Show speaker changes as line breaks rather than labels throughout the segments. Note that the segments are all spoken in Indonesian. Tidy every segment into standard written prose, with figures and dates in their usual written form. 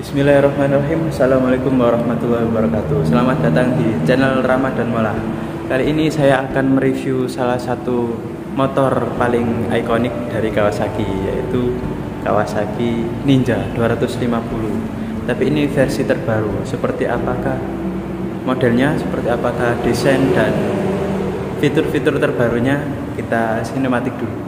Bismillahirrahmanirrahim. Assalamualaikum warahmatullahi wabarakatuh. Selamat datang di channel Ramadan Mola. Kali ini saya akan mereview salah satu motor paling ikonik dari Kawasaki, yaitu Kawasaki Ninja 250. Tapi ini versi terbaru. Seperti apakah modelnya, seperti apakah desain dan fitur-fitur terbarunya, kita sinematik dulu.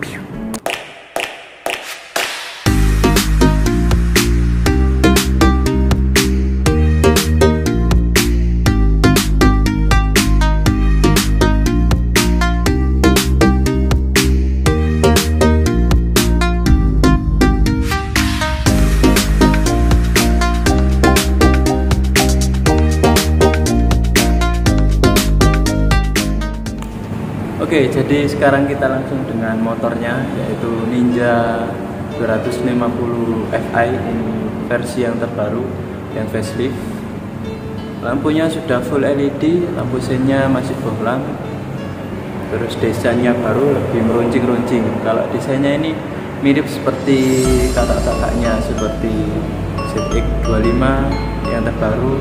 Oke, jadi sekarang kita langsung dengan motornya, yaitu Ninja 250 Fi. Ini versi yang terbaru, yang facelift. Lampunya sudah full LED, lampu seinnya masih bohlam. Terus desainnya baru, lebih meruncing-runcing. Kalau desainnya ini mirip seperti kakak-kakaknya, seperti ZX25 yang terbaru,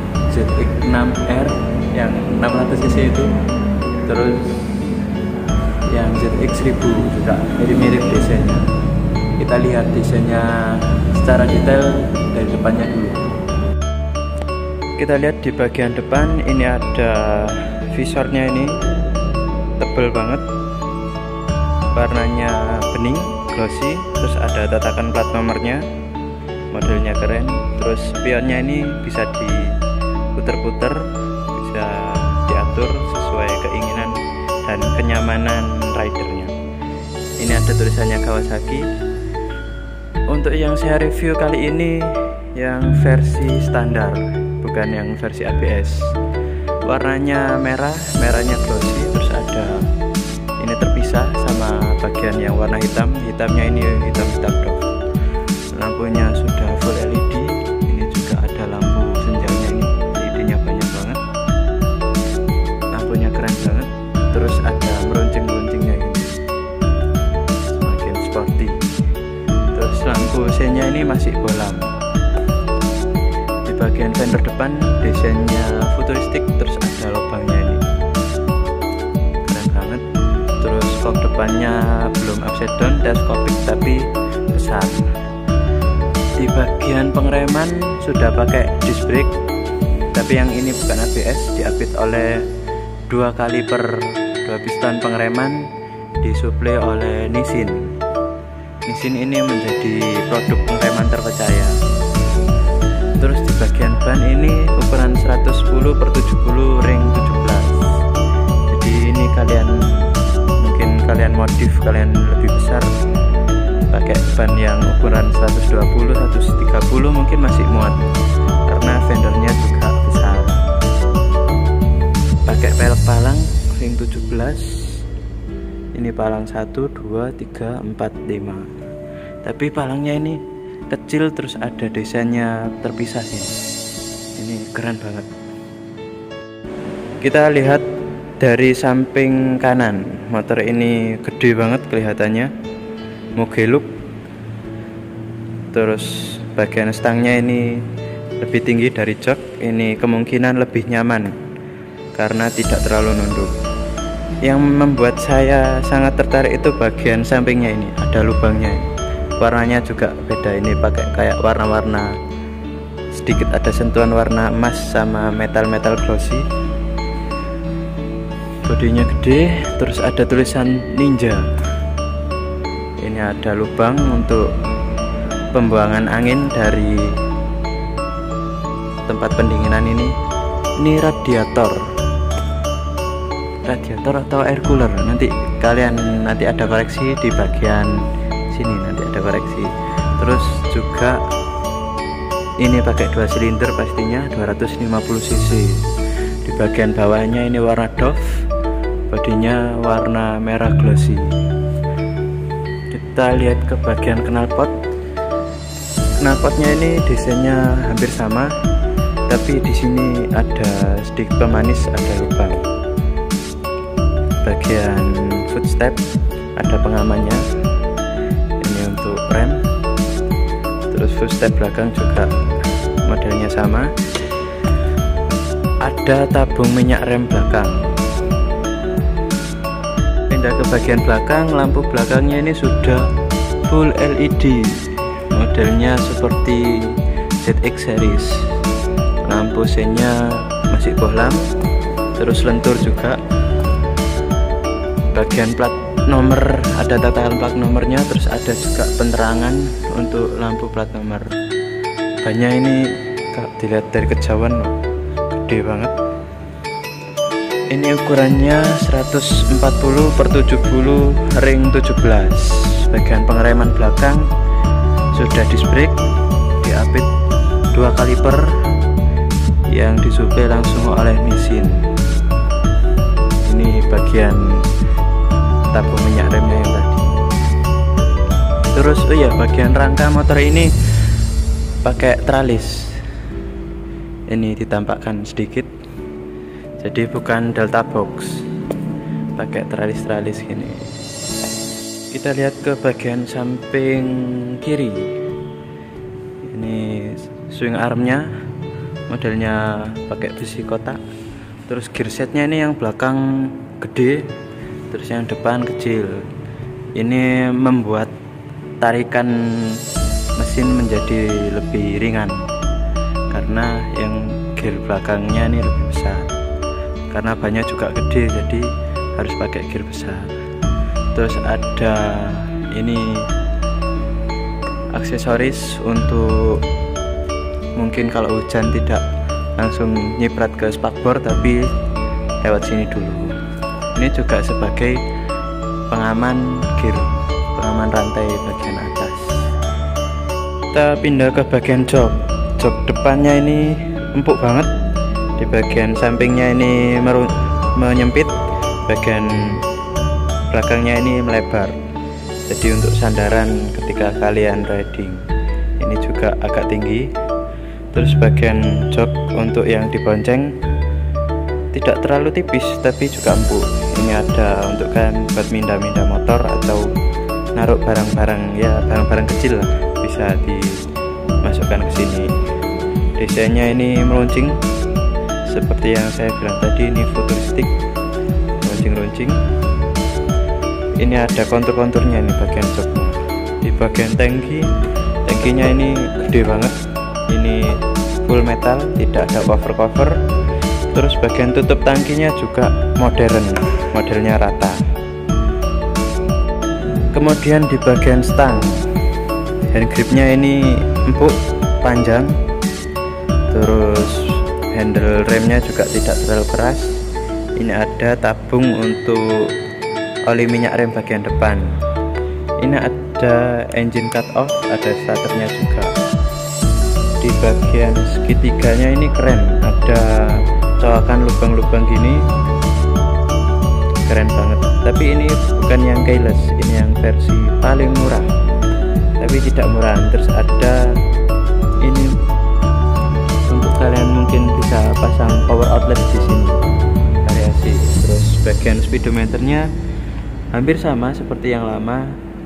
ZX6R yang 600cc itu. Terus yang ZX1000 juga mirip-mirip desainnya. Kita lihat desainnya secara detail dari depannya dulu. Kita lihat di bagian depan, ini ada visornya, ini tebal banget, warnanya bening, glossy. Terus ada tatakan plat nomornya, modelnya keren. Terus spionnya ini bisa diputer-puter, bisa diatur sesuai keinginan dan kenyamanan ridernya. Ini ada tulisannya Kawasaki. Untuk yang saya review kali ini yang versi standar, bukan yang versi ABS. Warnanya merah, merahnya glossy. Terus ada ini terpisah sama bagian yang warna hitam. Hitamnya ini hitam doff. Lampunya sudah full LED. Ini juga ada lampu senjanya, ini LED-nya banyak banget. Lampunya keren banget. Terus ada meruncing-meruncingnya ini, semakin sporty. Terus lampu seinnya ini masih bohlam. Di bagian fender depan desainnya futuristik, terus ada lubangnya ini, keren banget. Terus kop depannya belum upside down, teleskopik tapi besar. Di bagian pengereman sudah pakai disc brake, tapi yang ini bukan ABS, diapit oleh 2 kaliper 2 piston pengereman, disuplai oleh Nissin. Nissin ini menjadi produk pengereman terpercaya. Terus di bagian ban ini ukuran 110/70 ring 17. Jadi ini mungkin kalian modif, kalian lebih besar, pakai ban yang ukuran 120/130 mungkin masih muat, karena fendernya juga besar. Pakai pelek palang ring 17. Ini palang 1, 2, 3, 4, 5. Tapi palangnya ini kecil, terus ada desainnya terpisah ini. Ini keren banget. Kita lihat dari samping kanan. Motor ini gede banget kelihatannya, moge look. Terus bagian stangnya ini lebih tinggi dari jok. Ini kemungkinan lebih nyaman karena tidak terlalu nunduk. Yang membuat saya sangat tertarik itu bagian sampingnya ini, ada lubangnya. Warnanya juga beda, ini pakai kayak warna-warna, sedikit ada sentuhan warna emas sama metal-metal glossy. Bodinya gede, terus ada tulisan Ninja. Ini ada lubang untuk pembuangan angin dari tempat pendinginan ini. Ini radiator atau air cooler, nanti ada koreksi di bagian sini, nanti ada koreksi. Terus juga ini pakai 2 silinder pastinya, 250cc. Di bagian bawahnya ini warna doff, bodinya warna merah glossy. Kita lihat ke bagian knalpot. Knalpotnya ini desainnya hampir sama, tapi di sini ada sedikit pemanis, ada lubang. Bagian footstep ada pengamannya, ini untuk rem. Terus Untuk step belakang juga modelnya sama. Ada tabung minyak rem belakang. Pindah ke bagian belakang, lampu belakangnya ini sudah full LED, modelnya seperti ZX series. Lampu sennya masih bohlam, terus lentur juga. Bagian plat nomor ada tatakan plat nomornya, terus ada juga penerangan untuk lampu plat nomor. Bannya ini kalau dilihat dari kejauhan gede banget. Ini ukurannya 140/70 ring 17. Bagian pengereman belakang sudah disc brake, diapit 2 kaliper yang disuplai langsung oleh mesin. Ini bagian tabung minyak remnya yang tadi. Terus bagian rangka motor ini pakai tralis. Ini ditampakkan sedikit, jadi bukan delta box, pakai tralis-tralis gini. Kita lihat ke bagian samping kiri. Ini swing armnya, modelnya pakai besi kotak. Terus gear setnya ini yang belakang gede, terus yang depan kecil. Ini membuat tarikan mesin menjadi lebih ringan karena yang gear belakangnya ini lebih besar. Karena bannya juga gede, jadi harus pakai gear besar. Terus ada ini aksesoris untuk mungkin kalau hujan tidak langsung nyiprat ke spakbor, tapi lewat sini dulu. Ini juga sebagai pengaman gear, pengaman rantai bagian atas. Kita pindah ke bagian jok. Jok depannya ini empuk banget, di bagian sampingnya ini menyempit, bagian belakangnya ini melebar, jadi untuk sandaran ketika kalian riding. Ini juga agak tinggi. Terus bagian jok untuk yang dibonceng tidak terlalu tipis tapi juga empuk. Ini ada untuk kan buat minda-minda motor atau naruh barang-barang, ya barang-barang kecil lah, bisa dimasukkan ke sini. Desainnya ini meruncing seperti yang saya bilang tadi, ini futuristik, runcing-runcing. Ini ada kontur-konturnya nih bagian joknya. Di bagian tangkinya ini gede banget. Ini full metal, tidak ada cover-cover. Terus bagian tutup tangkinya juga modern, modelnya rata. Kemudian di bagian stang, hand gripnya ini empuk, panjang. Terus handle remnya juga tidak terlalu keras. Ini ada tabung untuk oli minyak rem bagian depan. Ini ada engine cut off, ada starternya juga. Di bagian segitiganya ini keren, ada colokan lubang-lubang gini, keren banget. Tapi ini bukan yang keyless, ini yang versi paling murah, tapi tidak murah. Terus ada ini untuk kalian mungkin bisa pasang power outlet di sini, variasi. Terus bagian speedometernya hampir sama seperti yang lama,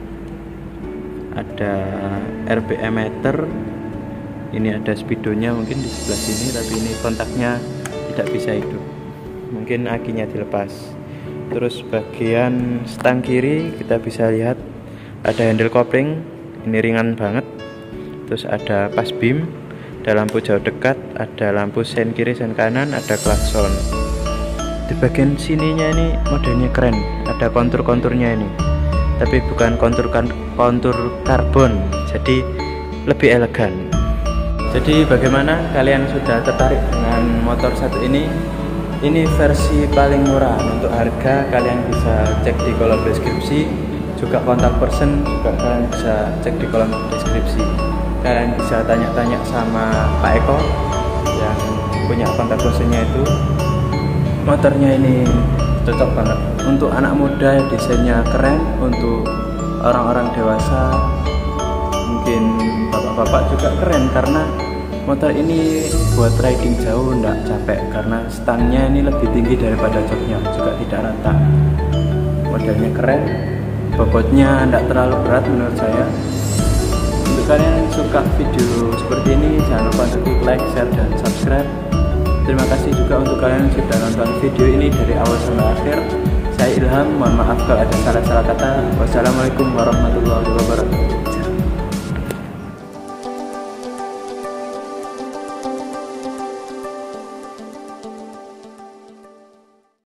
ada RPM meter. Ini ada speedonya mungkin di sebelah sini, tapi ini kontaknya tidak bisa hidup, mungkin akinya dilepas. Terus bagian stang kiri kita bisa lihat ada handle kopling, ini ringan banget. Terus ada pas beam, ada lampu jauh dekat, ada lampu sen kiri sen kanan, ada klakson. Di bagian sininya ini modelnya keren, ada kontur-konturnya ini, tapi bukan kontur karbon, jadi lebih elegan. Jadi bagaimana, kalian sudah tertarik dengan motor satu ini? Ini versi paling murah. Untuk harga kalian bisa cek di kolom deskripsi, juga kontak person juga kalian bisa cek di kolom deskripsi. Kalian bisa tanya-tanya sama Pak Eko yang punya kontak personnya itu. Motornya ini cocok banget untuk anak muda, desainnya keren. Untuk orang-orang dewasa, mungkin bapak-bapak juga keren, karena motor ini buat riding jauh enggak capek, karena stangnya ini lebih tinggi daripada joknya, juga tidak rata. Modelnya keren, bobotnya enggak terlalu berat menurut saya. Untuk Untuk kalian yang suka video seperti ini, jangan lupa untuk klik like, share, dan subscribe. Terima kasih juga untuk kalian yang sudah nonton video ini dari awal sampai akhir. Saya Ilham, mohon maaf kalau ada salah-salah kata. Wassalamualaikum warahmatullahi wabarakatuh.